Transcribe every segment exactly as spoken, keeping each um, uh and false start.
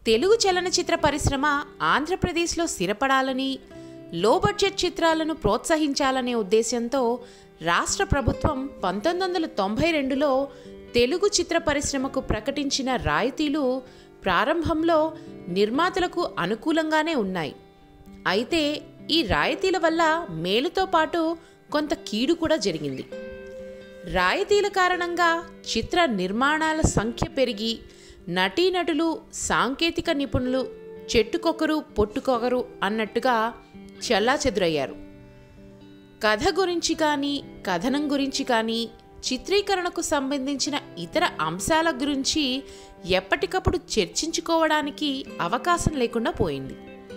తెలుగు చలనచిత్ర పరిశ్రమ ఆంధ్రప్రదేశ్లో స్థిరపడాలని, లో బడ్జెట్ చిత్రాలను ప్రోత్సహించాలనే ఉద్దేశంతో రాష్ట్ర ప్రభుత్వం పంతొమ్మిది వందల తొంభై రెండులో తెలుగు చిత్ర పరిశ్రమకు ప్రకటించిన రాయితీలు ప్రారంభంలో నిర్మాతలకు అనుకూలంగానే ఉన్నాయి. అయితే ఈ రాయితీల వల్ల మేలుతో పాటు కొంత కీడు కూడా జరిగింది. రాయితీల కారణంగా చిత్ర నిర్మాణాల సంఖ్య పెరిగి నటీనటులు, సాంకేతిక నిపుణులు చెట్టుకొకరు పొట్టుకొకరు అన్నట్టుగా చెల్లాచెదురయ్యారు. కథ గురించి కానీ, కథనం గురించి కానీ, చిత్రీకరణకు సంబంధించిన ఇతర అంశాల గురించి ఎప్పటికప్పుడు చర్చించుకోవడానికి అవకాశం లేకుండా పోయింది.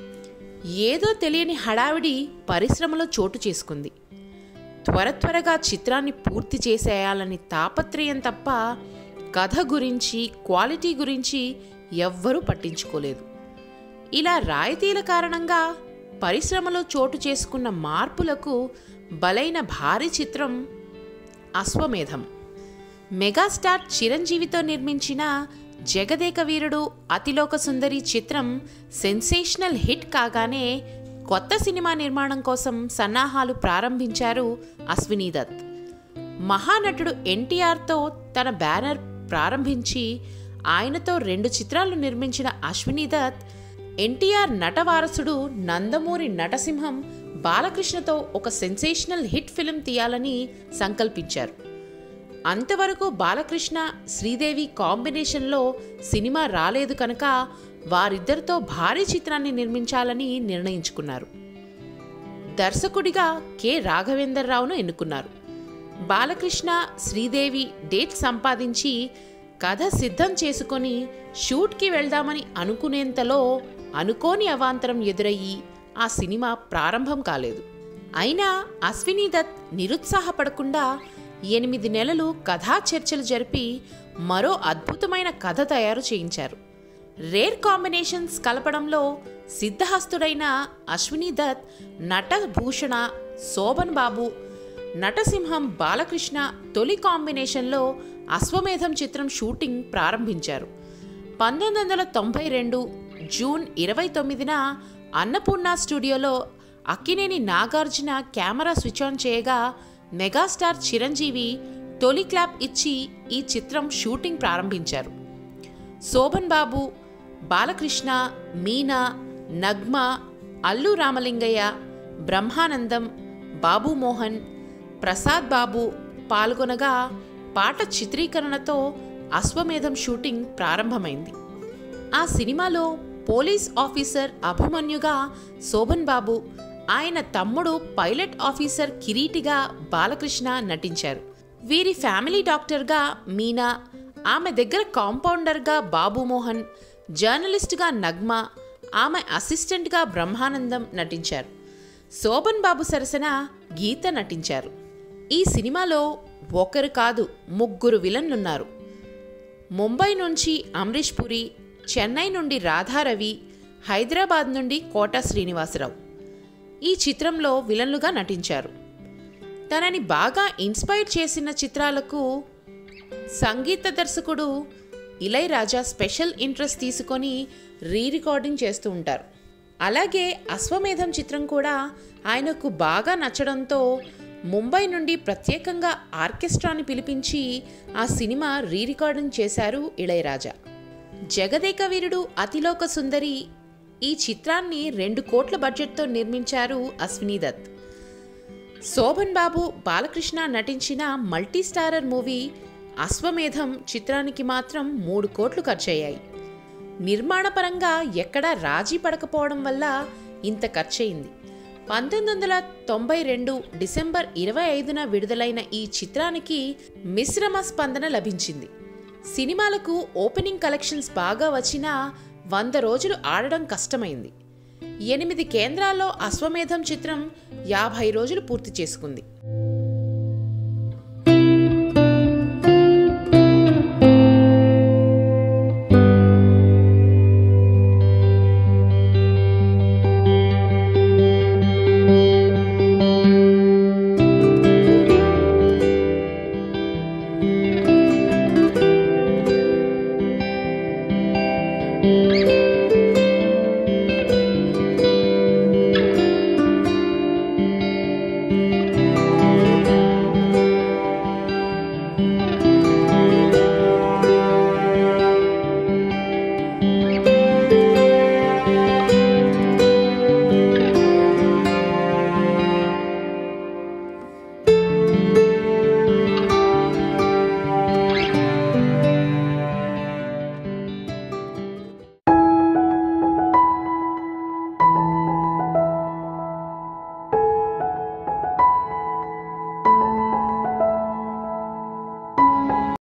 ఏదో తెలియని హడావిడి పరిశ్రమలో చోటు చేసుకుంది. త్వర త్వరగా చిత్రాన్ని పూర్తి చేసేయాలని తాపత్రయం తప్ప కథ గురించి, క్వాలిటీ గురించి ఎవ్వరూ పట్టించుకోలేదు. ఇలా రాయితీల కారణంగా పరిశ్రమలో చోటు చేసుకున్న మార్పులకు బలైన భారీ చిత్రం అశ్వమేధం. మెగాస్టార్ చిరంజీవితో నిర్మించిన జగదేక వీరుడు అతిలోక సుందరి చిత్రం సెన్సేషనల్ హిట్ కాగానే కొత్త సినిమా నిర్మాణం కోసం సన్నాహాలు ప్రారంభించారు అశ్వినీ దత్. మహానటుడు ఎన్టీఆర్తో తన బ్యానర్ ప్రారంభించి ఆయనతో రెండు చిత్రాలు నిర్మించిన అశ్వినీ దత్ ఎన్టీఆర్ నటవారసుడు నందమూరి నటసింహం బాలకృష్ణతో ఒక సెన్సేషనల్ హిట్ ఫిల్మ్ తీయాలని సంకల్పించారు. అంతవరకు బాలకృష్ణ, శ్రీదేవి కాంబినేషన్లో సినిమా రాలేదు కనుక వారిద్దరితో భారీ చిత్రాన్ని నిర్మించాలని నిర్ణయించుకున్నారు. దర్శకుడిగా కె రాఘవేందర్ రావును ఎన్నుకున్నారు. బాలకృష్ణ, శ్రీదేవి డేట్ సంపాదించి కథ సిద్ధం చేసుకొని షూట్కి వెళ్దామని అనుకునేంతలో అనుకోని అవాంతరం ఎదురయ్యి ఆ సినిమా ప్రారంభం కాలేదు. అయినా అశ్వినీ దత్ నిరుత్సాహపడకుండా ఎనిమిది నెలలు కథా చర్చలు జరిపి మరో అద్భుతమైన కథ తయారు చేయించారు. రేర్ కాంబినేషన్స్ కలపడంలో సిద్ధహస్తుడైన అశ్వినీ దత్ నటభూషణ, శోభన్ బాబు, నటసింహం బాలకృష్ణ తొలి కాంబినేషన్లో అశ్వమేధం చిత్రం షూటింగ్ ప్రారంభించారు. పంతొమ్మిది వందల తొంభై రెండు జూన్ ఇరవై తొమ్మిదిన అన్నపూర్ణ స్టూడియోలో Akkineni Nagarjuna camera switch on చేయగా మెగాస్టార్ చిరంజీవి తొలి క్లాప్ ఇచ్చి ఈ చిత్రం షూటింగ్ ప్రారంభించారు. శోభన్ బాబు, బాలకృష్ణ, మీనా, నగ్మ, అల్లు రామలింగయ్య, బ్రహ్మానందం, బాబు మోహన్, ప్రసాద్ బాబు పాల్గొనగా పాట చిత్రీకరణతో అశ్వమేధం షూటింగ్ ప్రారంభమైంది. ఆ సినిమాలో పోలీస్ ఆఫీసర్ అభిమన్యుగా శోభన్ బాబు, ఆయన తమ్ముడు పైలట్ ఆఫీసర్ కిరీటిగా బాలకృష్ణ నటించారు. వీరి ఫ్యామిలీ డాక్టర్గా మీనా, ఆమె దగ్గర కాంపౌండర్గా బాబు మోహన్, జర్నలిస్టుగా నగ్మ, ఆమె అసిస్టెంట్గా బ్రహ్మానందం నటించారు. శోభన్ బాబు సరసన గీత నటించారు. ఈ సినిమాలో ఒకరు కాదు ముగ్గురు విలన్లున్నారు. ముంబై నుంచి అమరీష్ పురి, చెన్నై నుండి రాధారవి, హైదరాబాద్ నుండి కోట శ్రీనివాసరావు ఈ చిత్రంలో విలన్లుగా నటించారు. తనని బాగా ఇన్స్పైర్ చేసిన చిత్రాలకు సంగీత దర్శకుడు ఇళయరాజా స్పెషల్ ఇంట్రెస్ట్ తీసుకొని రీ రికార్డింగ్ చేస్తూ ఉంటారు. అలాగే అశ్వమేధం చిత్రం కూడా ఆయనకు బాగా నచ్చడంతో ముంబై నుండి ప్రత్యేకంగా ఆర్కెస్ట్రాని పిలిపించి ఆ సినిమా రీ రికార్డింగ్ చేశారు ఇళయరాజా. జగదేక వీరుడు అతిలోక సుందరి ఈ చిత్రాన్ని రెండు కోట్ల బడ్జెట్తో నిర్మించారు అశ్వినీ దత్. శోభన్ బాబు, బాలకృష్ణ నటించిన మల్టీ స్టారర్ మూవీ అశ్వమేధం చిత్రానికి మాత్రం మూడు కోట్లు ఖర్చయ్యాయి. నిర్మాణపరంగా ఎక్కడా రాజీ పడకపోవడం వల్ల ఇంత ఖర్చయింది. పంతొమ్మిది వందల తొంభై రెండు డిసెంబర్ ఇరవై ఐదున విడుదలైన ఈ చిత్రానికి మిశ్రమ స్పందన లభించింది. సినిమాలకు ఓపెనింగ్ కలెక్షన్స్ బాగా వచ్చినా వంద రోజులు ఆడడం కష్టమైంది. ఎనిమిది కేంద్రాల్లో అశ్వమేధం చిత్రం యాభై రోజులు పూర్తి చేసుకుంది.